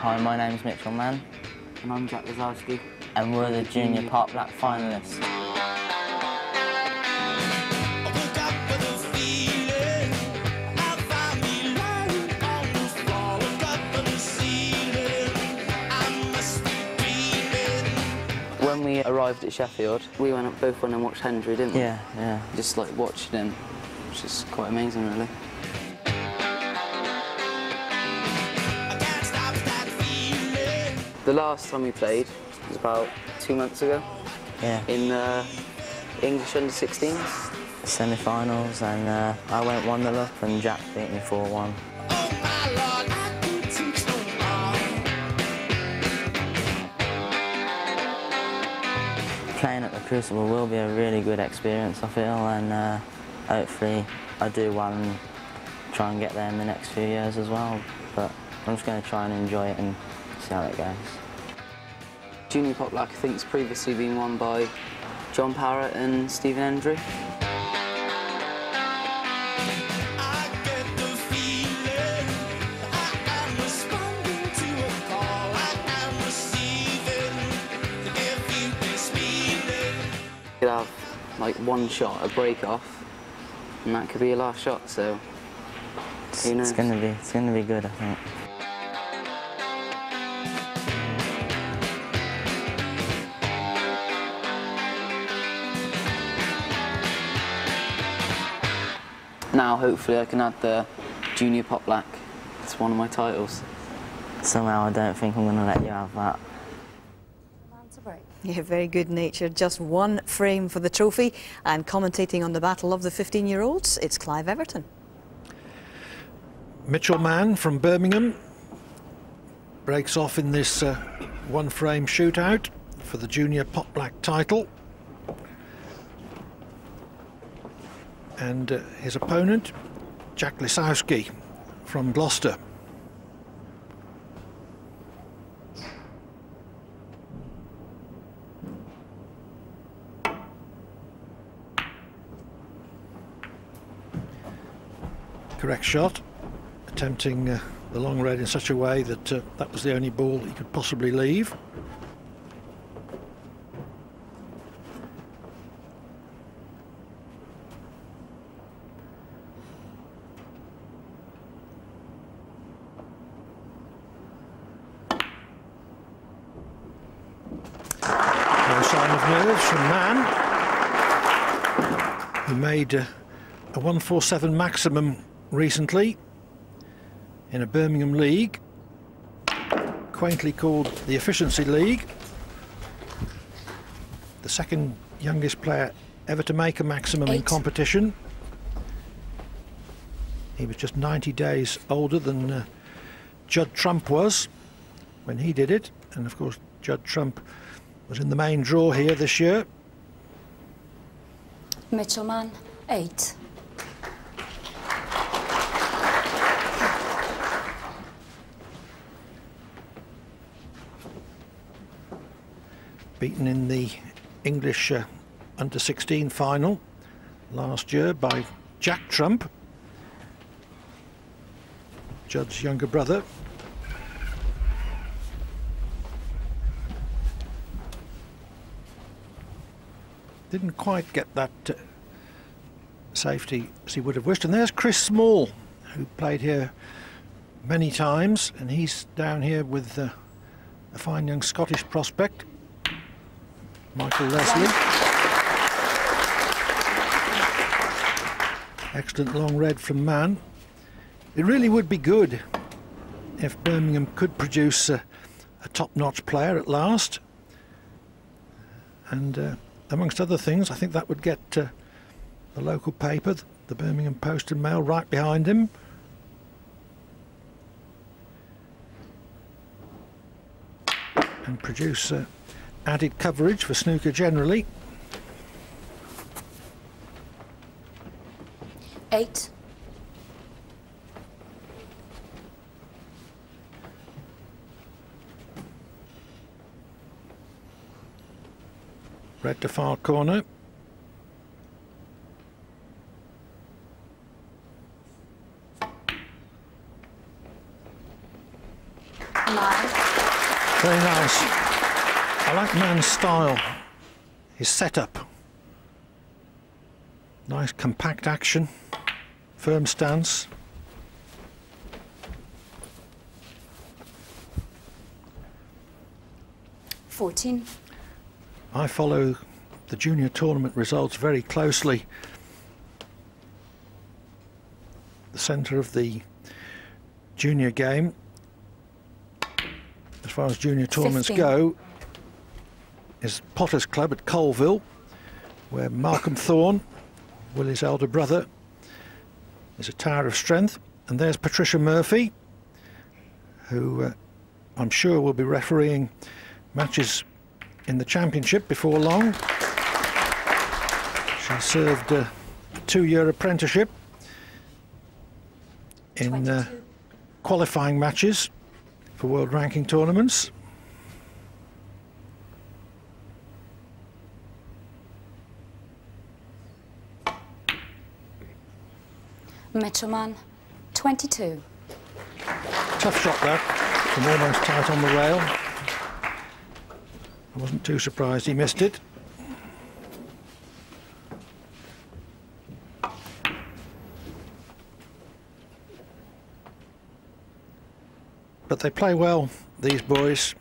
Hi, my name's Mitchell Mann. And I'm Jack Lazowski. And we're the Junior Pot Black finalists. When we arrived at Sheffield, we both went and watched Hendry, didn't we? Yeah. Just like watching him, which is quite amazing, really. The last time we played was about 2 months ago. Yeah. In English under-16s. Semi-finals, and I went 1-0 up and Jack beat me 4-1. Playing at the Crucible will be a really good experience, I feel, and hopefully I do well and try and get there in the next few years as well. But I'm just going to try and enjoy it and see how it goes. Junior Pot Black, I think, has previously been won by John Parrott and Stephen Hendry. You could have like one shot, a break off, and that could be your last shot. So who knows? It's gonna be good, I think. Now, hopefully, I can add the Junior Pot Black to one of my titles. Somehow I don't think I'm going to let you have that. Yeah, very good natured. Just one frame for the trophy, and commentating on the battle of the 15-year-olds, it's Clive Everton. Mitchell Mann from Birmingham breaks off in this one-frame shootout for the Junior Pot Black title. And his opponent, Jack Lazowski from Gloucester. Correct shot, attempting the long red in such a way that that was the only ball he could possibly leave. No sign of nerves from Mann, who made a 147 maximum recently in a Birmingham league, quaintly called the Efficiency League. The second youngest player ever to make a maximum in competition. He was just 90 days older than Judd Trump was when he did it, and of course Judd Trump was in the main draw here this year. Mitchell Mann, 8. Beaten in the English under-16 final last year by Jack Trump, Judd's younger brother. Didn't quite get that safety as he would have wished. And there's Chris Small, who played here many times, and he's down here with a fine young Scottish prospect, Michael Leslie. Excellent long red from Mann. It really would be good if Birmingham could produce a top-notch player at last. And amongst other things, I think that would get the local paper, the Birmingham Post and Mail, right behind him. And produce added coverage for snooker generally. 8. Red to far corner. 9. Very nice. I like Mann's style, his setup. Nice compact action, firm stance. $14. I follow the junior tournament results very closely. The centre of the junior game, as far as junior tournaments 15. go, is Potter's Club at Colville, where Malcolm Thorne, Willie's elder brother, is a tower of strength. And there's Patricia Murphy, who I'm sure will be refereeing matches in the championship before long. She served a 2-year apprenticeship in 22. qualifying matches for world ranking tournaments. Mitchelman, 22. Tough shot that, from almost tight on the rail. I wasn't too surprised he missed it. But they play well, these boys.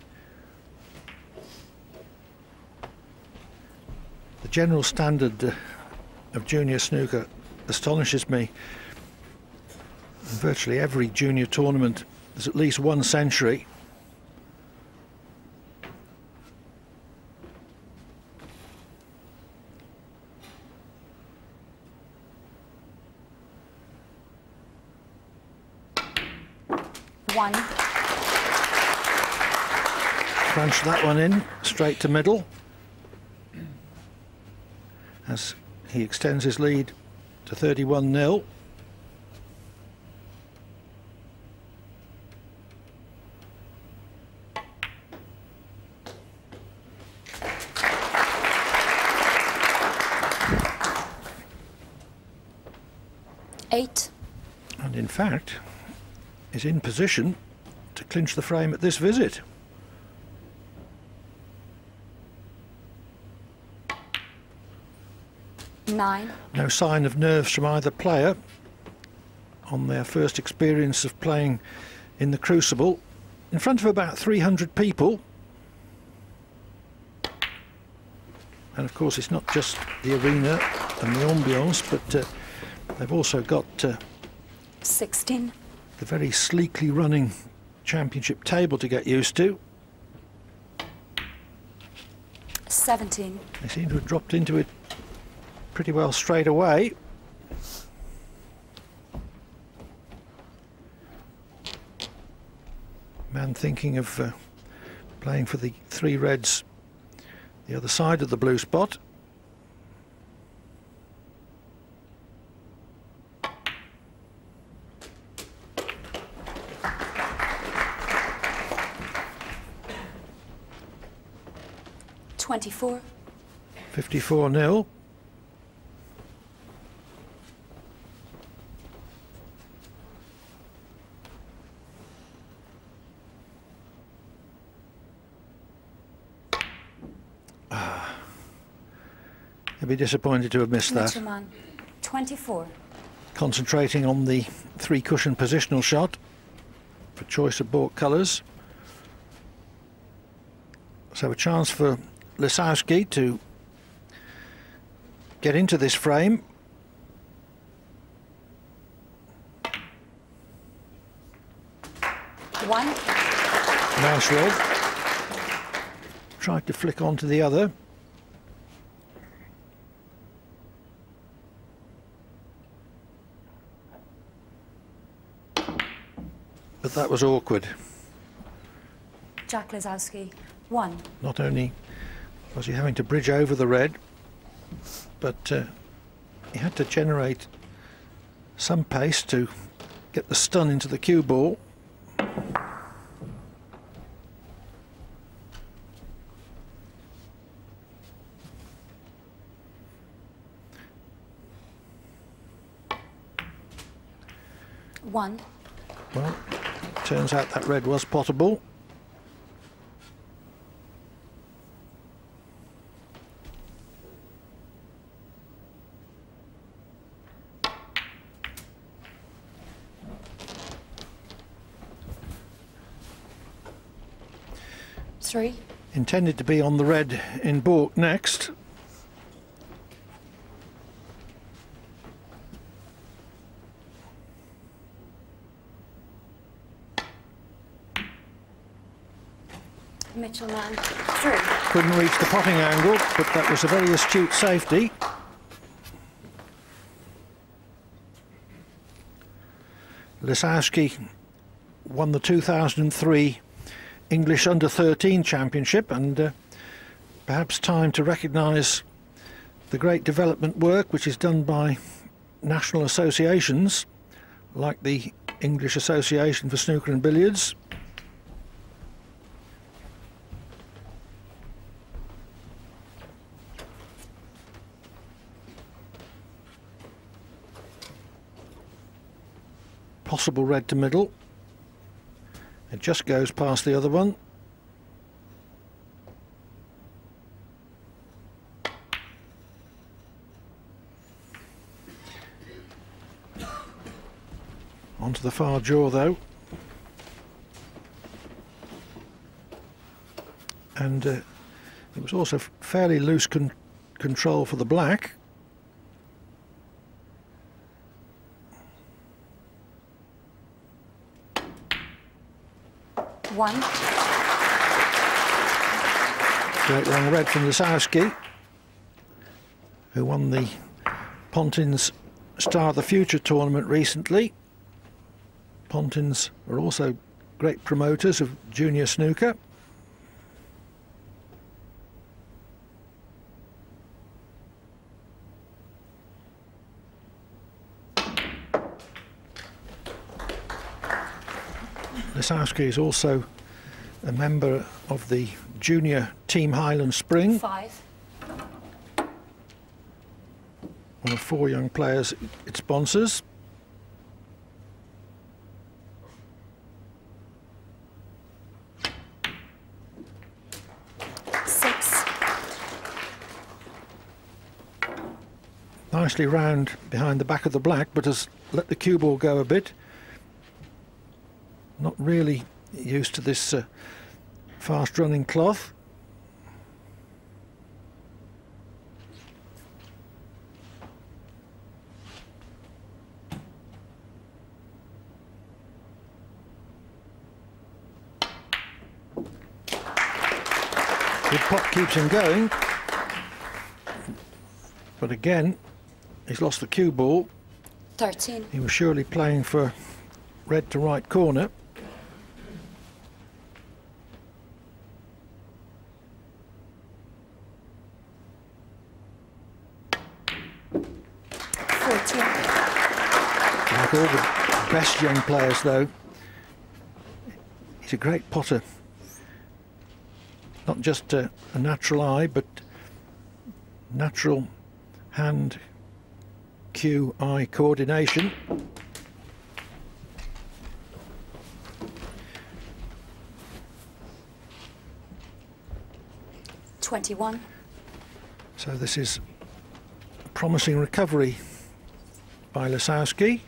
The general standard of junior snooker astonishes me. In virtually every junior tournament, there's at least one century. One. Crunch that one in, straight to middle, as he extends his lead to 31-0. Eight. And in fact, is in position to clinch the frame at this visit. Nine. No sign of nerves from either player on their first experience of playing in the Crucible in front of about 300 people. And of course it's not just the arena and the ambience, but they've also got 16. the very sleekly running championship table to get used to. 17. They seem to have dropped into it pretty well straight away. Man thinking of playing for the three reds the other side of the blue spot. $24. 54-0. He'll be disappointed to have missed that. Mitchelman, 24. Concentrating on the three-cushion positional shot for choice of baulk colours. So a chance for Lisowski to get into this frame. One. Nice roll. Tried to flick onto the other. But that was awkward. Jack Lisowski, 1. Not only was he having to bridge over the red, but he had to generate some pace to get the stun into the cue ball. One. Well, Turns out that red was potable. Three. Intended to be on the red in baulk next. Mitchell Mann. Through. Couldn't reach the potting angle, but that was a very astute safety. Lisowski won the 2003 English Under-13 Championship, and perhaps time to recognise the great development work which is done by national associations like the English Association for Snooker and Billiards. Possible red to middle. It just goes past the other one. Onto the far jaw though. And it was also fairly loose control for the black. One. Great long red from Lisowski, who won the Pontins Star of the Future tournament recently. Pontins are also great promoters of junior snooker. Lisowski is also a member of the junior Team Highland Spring, Five. one of 4 young players it sponsors. Six. Nicely round behind the back of the black, but has let the cue ball go a bit. Not really used to this fast running cloth. Good pot keeps him going, but again he's lost the cue ball. 13. He was surely playing for red to right corner. Like all the best young players though, he's a great potter. Not just a natural eye, but natural hand cue eye coordination. $21. So this is a promising recovery by Lisowski.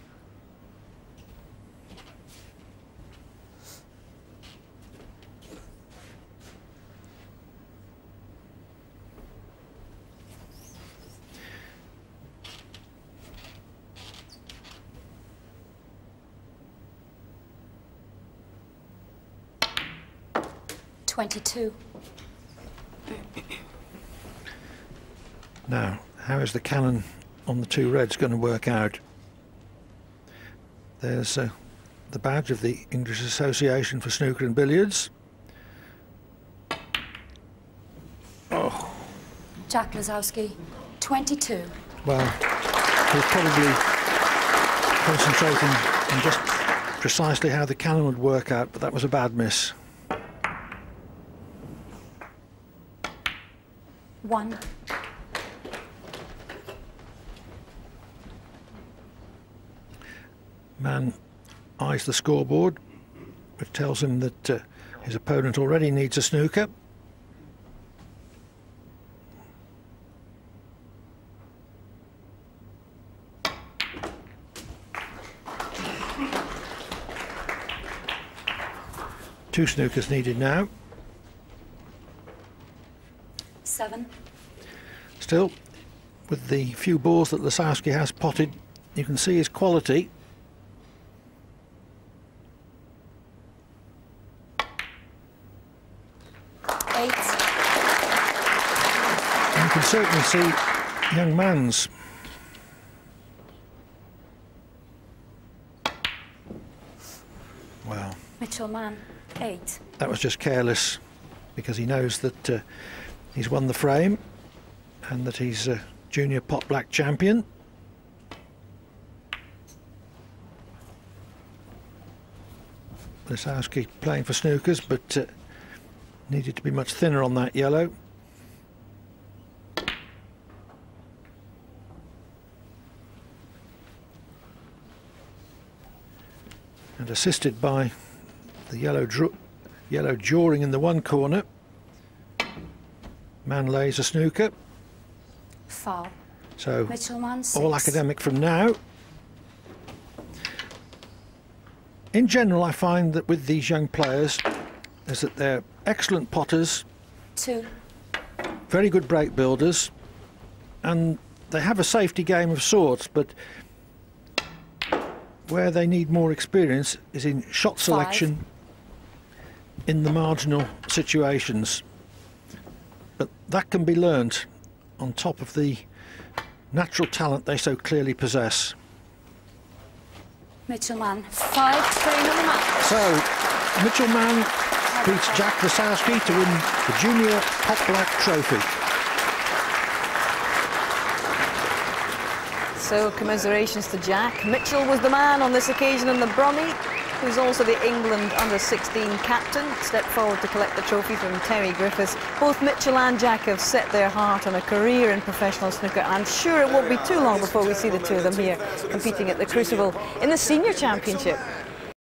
$22. Now, how is the cannon on the 2 reds going to work out? There's the badge of the English Association for Snooker and Billiards. Oh, Jack Lisowski. 22. well, he's probably concentrating on just precisely how the cannon would work out, but that was a bad miss. 1. Man eyes the scoreboard which tells him that his opponent already needs a snooker. Two snookers needed now. 7. Still, with the few balls that Lisowski has potted, you can see his quality. Eight. You can certainly see young man's. Wow. Mitchell Mann, 8. That was just careless, because he knows that he's won the frame and that he's a junior pot black champion. Lisowski playing for snookers, but needed to be much thinner on that yellow. And assisted by the yellow drawing in the one corner. Mann lays a snooker. Foul. So Mitchell Mann, 6. all academic from now. In general, I find that with these young players is that they're excellent potters, 2. very good break builders, and they have a safety game of sorts, but where they need more experience is in shot selection in the marginal situations. But that can be learnt on top of the natural talent they so clearly possess. Mitchell Mann, 5. Frame of the match. So, Mitchell Mann beats Jack Lisowski to win the Junior Pot Black Trophy. So commiserations to Jack. Mitchell was the man on this occasion in the Brummie, who's also the England under-16 captain, stepped forward to collect the trophy from Terry Griffiths. Both Mitchell and Jack have set their heart on a career in professional snooker. I'm sure it won't be too long before we see the two of them here competing at the Crucible in the Senior Championship.